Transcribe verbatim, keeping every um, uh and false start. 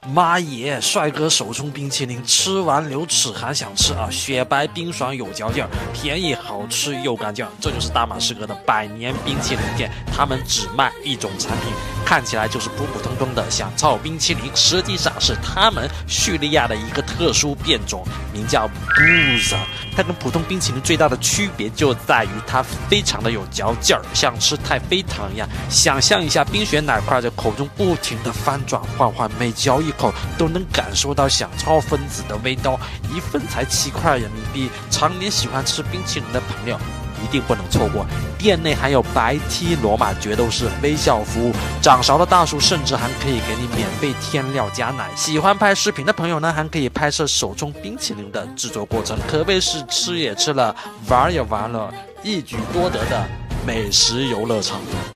妈耶，帅哥手冲冰淇淋，吃完流齿还想吃啊！雪白冰爽有嚼劲儿，便宜好吃又干净，这就是大马士革的百年冰淇淋店。他们只卖一种产品，看起来就是普普通通的香草冰淇淋，实际上是他们叙利亚的一个特殊变种，名叫 Booza。它跟普通冰淇淋最大的区别就在于它非常的有嚼劲儿，像吃太妃糖一样。想象一下，冰雪奶块在口中不停的翻转换换，每嚼一口都能感受到香草分子的味道，一份才七块人民币。常年喜欢吃冰淇淋的朋友一定不能错过。店内还有白 T 罗马决斗士微笑服务，掌勺的大叔甚至还可以给你免费添料加奶。喜欢拍视频的朋友呢，还可以拍摄手冲冰淇淋的制作过程，可谓是吃也吃了，玩也玩了，一举多得的美食游乐场。